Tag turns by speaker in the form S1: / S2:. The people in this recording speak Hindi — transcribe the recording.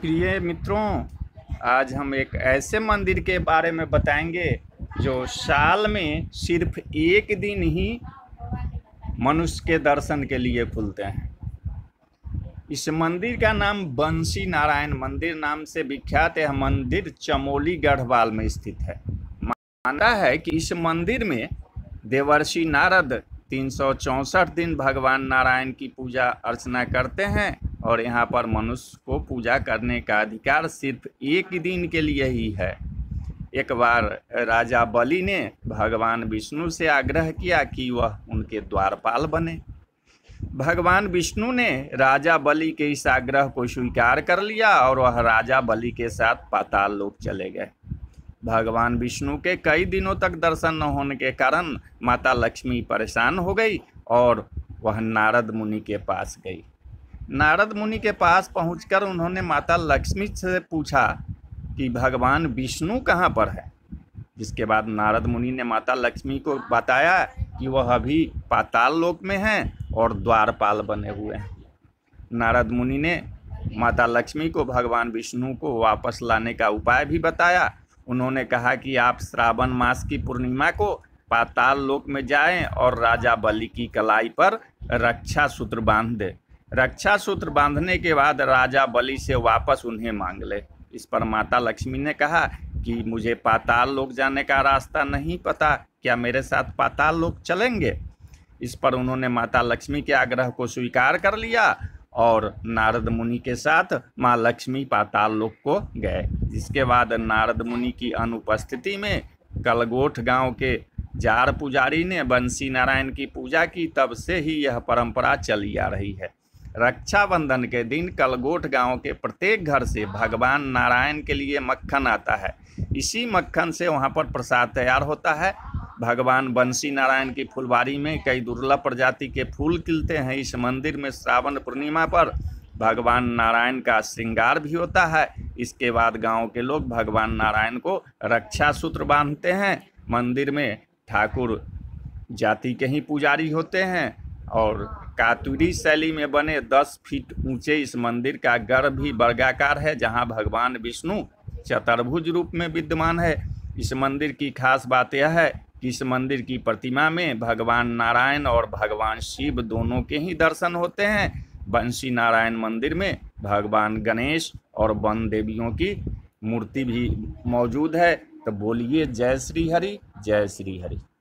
S1: प्रिय मित्रों, आज हम एक ऐसे मंदिर के बारे में बताएंगे जो साल में सिर्फ एक दिन ही मनुष्य के दर्शन के लिए खुलते हैं। इस मंदिर का नाम बंसी नारायण मंदिर नाम से विख्यात यह मंदिर चमोली गढ़वाल में स्थित है। माना है कि इस मंदिर में देवर्षि नारद 364 दिन भगवान नारायण की पूजा अर्चना करते हैं और यहाँ पर मनुष्य को पूजा करने का अधिकार सिर्फ एक दिन के लिए ही है। एक बार राजा बलि ने भगवान विष्णु से आग्रह किया कि वह उनके द्वारपाल बने। भगवान विष्णु ने राजा बलि के इस आग्रह को स्वीकार कर लिया और वह राजा बलि के साथ पाताल लोक चले गए। भगवान विष्णु के कई दिनों तक दर्शन न होने के कारण माता लक्ष्मी परेशान हो गई और वह नारद मुनि के पास गई। नारद मुनि के पास पहुंचकर उन्होंने माता लक्ष्मी से पूछा कि भगवान विष्णु कहाँ पर है। जिसके बाद नारद मुनि ने माता लक्ष्मी को बताया कि वह अभी पाताल लोक में हैं और द्वारपाल बने हुए हैं। नारद मुनि ने माता लक्ष्मी को भगवान विष्णु को वापस लाने का उपाय भी बताया। उन्होंने कहा कि आप श्रावण मास की पूर्णिमा को पाताल लोक में जाएं और राजा बलि की कलाई पर रक्षा सूत्र बांध दें। रक्षा सूत्र बांधने के बाद राजा बलि से वापस उन्हें मांग ले। इस पर माता लक्ष्मी ने कहा कि मुझे पाताल लोक जाने का रास्ता नहीं पता, क्या मेरे साथ पाताल लोक चलेंगे। इस पर उन्होंने माता लक्ष्मी के आग्रह को स्वीकार कर लिया और नारद मुनि के साथ माँ लक्ष्मी पाताल लोक को गए। जिसके बाद नारद मुनि की अनुपस्थिति में कलगोठ गांव के जार पुजारी ने बंसी नारायण की पूजा की। तब से ही यह परंपरा चली आ रही है। रक्षाबंधन के दिन कलगोठ गांव के प्रत्येक घर से भगवान नारायण के लिए मक्खन आता है। इसी मक्खन से वहां पर प्रसाद तैयार होता है। भगवान बंसी नारायण की फुलवारी में कई दुर्लभ प्रजाति के फूल खिलते हैं। इस मंदिर में श्रावण पूर्णिमा पर भगवान नारायण का श्रृंगार भी होता है। इसके बाद गांव के लोग भगवान नारायण को रक्षा सूत्र बांधते हैं। मंदिर में ठाकुर जाति के ही पुजारी होते हैं और कातुरी शैली में बने 10 फीट ऊंचे इस मंदिर का गर्भ भी वर्गाकार है, जहां भगवान विष्णु चतुर्भुज रूप में विद्यमान है। इस मंदिर की खास बात यह है कि इस मंदिर की प्रतिमा में भगवान नारायण और भगवान शिव दोनों के ही दर्शन होते हैं। बंसी नारायण मंदिर में भगवान गणेश और वन देवियों की मूर्ति भी मौजूद है। तो बोलिए जय श्री हरि, जय श्री हरि।